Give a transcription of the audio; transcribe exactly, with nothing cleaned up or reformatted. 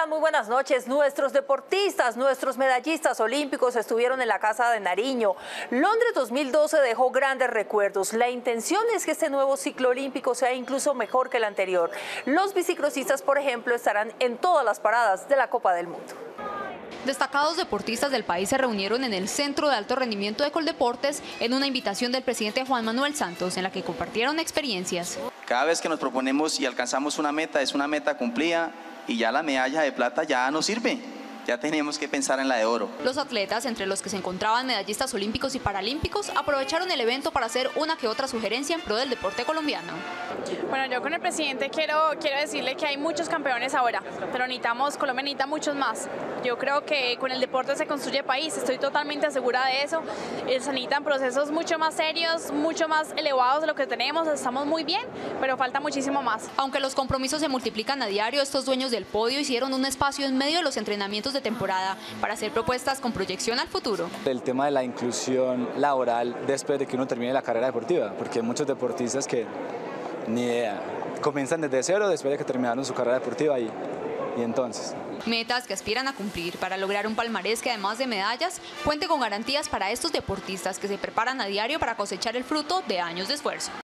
están? Muy buenas noches. Nuestros deportistas, nuestros medallistas olímpicos estuvieron en la Casa de Nariño. Londres dos mil doce dejó grandes recuerdos. La intención es que este nuevo ciclo olímpico sea incluso mejor que el anterior. Los bicicrosistas, por ejemplo, estarán en todas las paradas de la Copa del Mundo. Destacados deportistas del país se reunieron en el Centro de Alto Rendimiento de Coldeportes en una invitación del presidente Juan Manuel Santos, en la que compartieron experiencias. Cada vez que nos proponemos y alcanzamos una meta, es una meta cumplida y ya la medalla de plata ya no sirve. Ya tenemos que pensar en la de oro. Los atletas, entre los que se encontraban medallistas olímpicos y paralímpicos, aprovecharon el evento para hacer una que otra sugerencia en pro del deporte colombiano. Bueno, yo con el presidente quiero, quiero decirle que hay muchos campeones ahora, pero necesitamos, Colombia necesita muchos más. Yo creo que con el deporte se construye país, estoy totalmente segura de eso. Se necesitan procesos mucho más serios, mucho más elevados de lo que tenemos, estamos muy bien, pero falta muchísimo más. Aunque los compromisos se multiplican a diario, estos dueños del podio hicieron un espacio en medio de los entrenamientos de temporada para hacer propuestas con proyección al futuro. El tema de la inclusión laboral después de que uno termine la carrera deportiva, porque hay muchos deportistas que ni idea, comienzan desde cero después de que terminaron su carrera deportiva y, y entonces. Metas que aspiran a cumplir para lograr un palmarés que, además de medallas, cuente con garantías para estos deportistas que se preparan a diario para cosechar el fruto de años de esfuerzo.